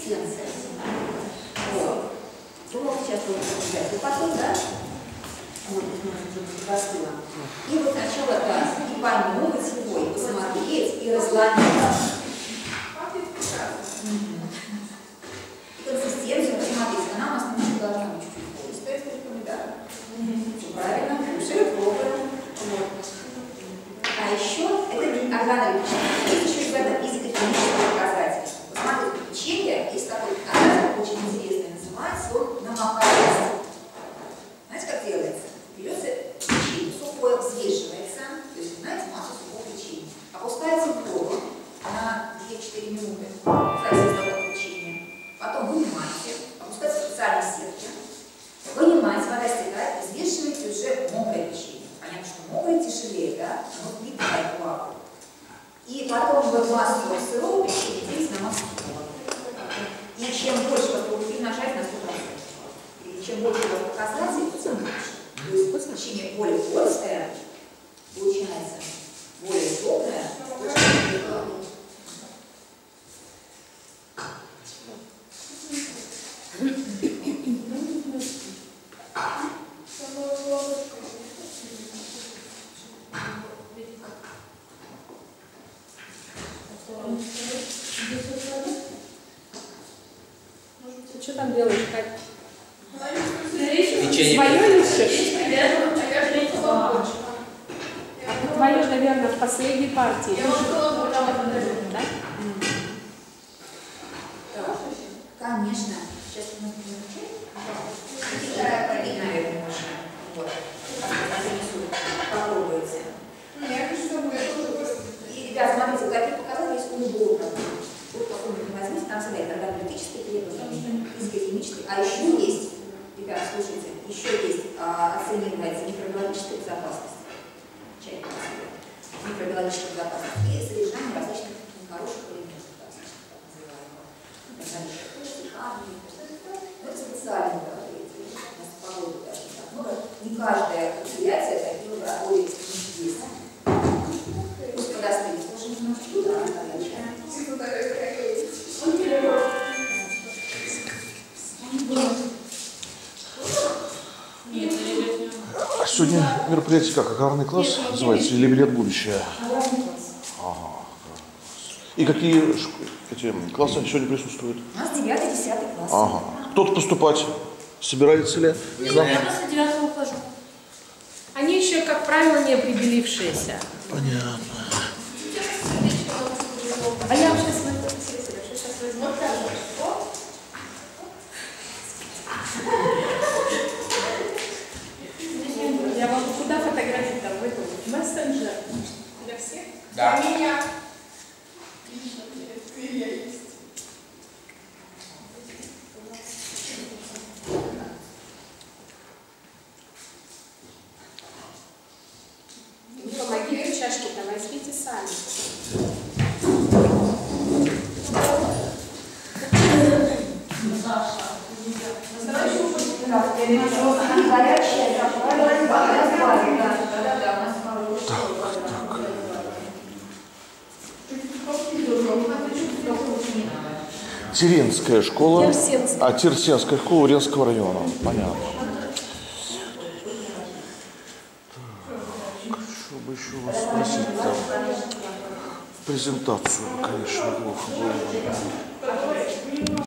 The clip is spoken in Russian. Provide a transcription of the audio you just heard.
консистенция. Вот. Думал, сейчас будет взять потом, да? Вот, постыло. И вот сначала так, и понюхать его, и посмотреть, и разломить. Консистенцию, посмотрите, она у нас немножко должна быть чуть-чуть пористая, это помидор. Все правильно, кушаем, пробуем. Вот. А еще, это органы печенья, есть еще ребята физико-химические показатели. Посмотрите, печенье, есть такой показатель, очень интересный, называется он намокаемость. Знаете, как делается? Берется печенье сухое, взвешивается, то есть, знаете, массу сухого печенья, опускается в воду на 2-4 минуты, кстати, такое печенье. Потом вынимаете, опускаете в специальной сетке, вынимаете, вода стекает, взвешиваете уже мокрое печенье. Понятно, что мокрое тяжелее, да? Оно впитывает влагу. И потом в массу сырого печенья делите на массу сухого. И чем больше вас будет нажать на 100%. И чем больше у вас показателей, тем лучше. То есть печенье более толстое, получается, более теплое, Что там делаешь, Кать? Печенье. Свое ищешь? Твое, наверное, в последней партии. Да? конечно. Сейчас мы наверное, можно. Вот. Попробуйте. И, ребят, смотрите, какие показатели есть удобно. Вот какой-нибудь не возьмите, там всегда есть органолептические требования, физико-химические. А еще есть, ребят, слушайте, еще есть оценивается микробиологическая безопасность. Чайка микробиологическая безопасность и содержание различных нехороших элементов, так называемых. Это специально говорится, погода даже не так много. Не каждая предприятие такие лаборатории есть. Пусть подостынет тоже немножко, да, Сегодня мероприятие как? Аграрный класс называется или билет в будущее? Ага. И какие эти классы сегодня присутствуют? У нас 9-10 класс. Ага. Кто-то поступать собирается ли? Нет, я просто 9 ухожу. Они еще, как правило, не определившиеся. Понятно. А я сейчас возьму. Я вам куда фотографии там в этом мессенджер? Для всех? Да. Для меня. Помогите чашки-то, возьмите сами. Теренская школа. Терсенская. А, Терсенская школа Уренского района. Понятно. Так, что бы еще вас спросить там? Презентацию, конечно, плохо было.